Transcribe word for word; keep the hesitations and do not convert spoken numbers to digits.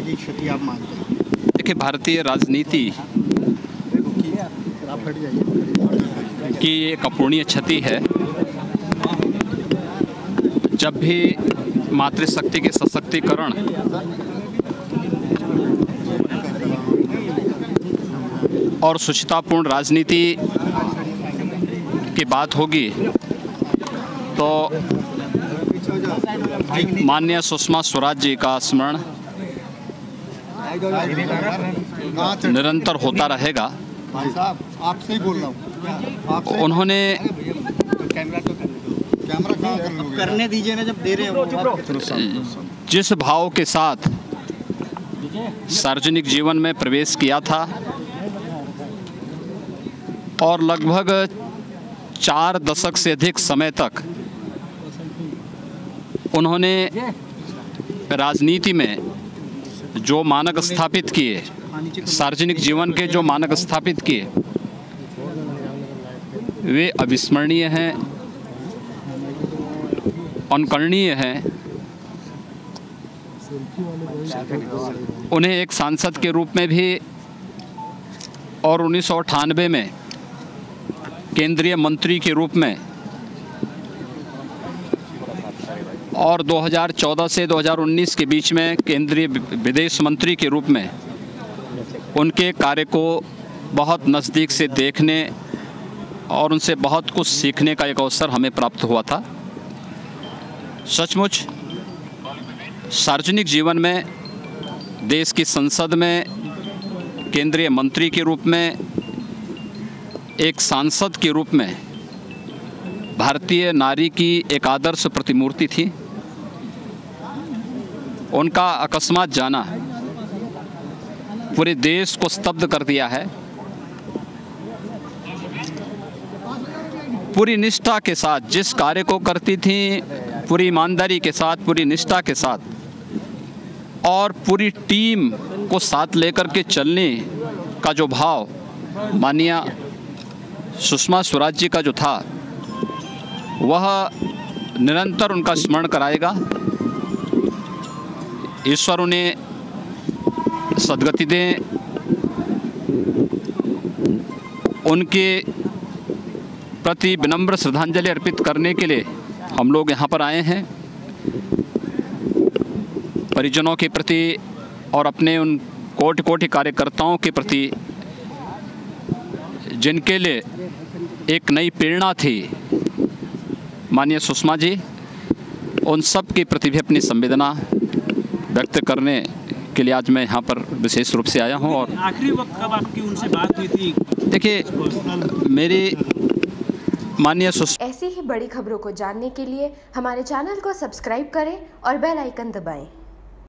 की क्षति आप मानते हैं? देखिए, भारतीय राजनीति की एक अपूर्णीय क्षति है। जब भी मातृशक्ति के सशक्तिकरण और शुचितापूर्ण राजनीति की बात होगी तो माननीय सुषमा स्वराज जी का स्मरण निरंतर होता रहेगा। भाई साहब, आपसे ही बोल रहा हूँ। उन्होंने कैमरा तो कैमरा कहाँ कर करने दीजिए ना, जब दे रहे हो। जिस भाव के साथ सार्वजनिक जीवन में प्रवेश किया था और लगभग चार दशक से अधिक समय तक उन्होंने राजनीति में जो मानक स्थापित किए, सार्वजनिक जीवन के जो मानक स्थापित किए, वे अविस्मरणीय हैं, अनुकरणीय हैं। उन्हें एक सांसद के रूप में भी और उन्नीस सौ अट्ठानवे में केंद्रीय मंत्री के रूप में और दो हज़ार चौदह से दो हज़ार उन्नीस के बीच में केंद्रीय विदेश मंत्री के रूप में उनके कार्य को बहुत नज़दीक से देखने और उनसे बहुत कुछ सीखने का एक अवसर हमें प्राप्त हुआ था। सचमुच सार्वजनिक जीवन में, देश की संसद में, केंद्रीय मंत्री के रूप में, एक सांसद के रूप में भारतीय नारी की एक आदर्श प्रतिमूर्ति थी। उनका अकस्मात जाना पूरे देश को स्तब्ध कर दिया है। पूरी निष्ठा के साथ जिस कार्य को करती थी, पूरी ईमानदारी के साथ, पूरी निष्ठा के साथ और पूरी टीम को साथ लेकर के चलने का जो भाव माननीय सुषमा स्वराज जी का जो था, वह निरंतर उनका स्मरण कराएगा। ईश्वर उन्हें सद्गति दें। उनके प्रति विनम्र श्रद्धांजलि अर्पित करने के लिए हम लोग यहाँ पर आए हैं। परिजनों के प्रति और अपने उन कोटि कोटि कार्यकर्ताओं के प्रति जिनके लिए एक नई प्रेरणा थी माननीय सुषमा जी, उन सब के प्रति भी अपनी संवेदना व्यक्त करने के लिए आज मैं यहाँ पर विशेष रूप से आया हूँ। और आखिरी वक्त कब आपकी उनसे बात हुई थी? देखिए, मेरी माननीय सुषमा, ऐसी ही बड़ी खबरों को जानने के लिए हमारे चैनल को सब्सक्राइब करें और बेल आइकन दबाएं।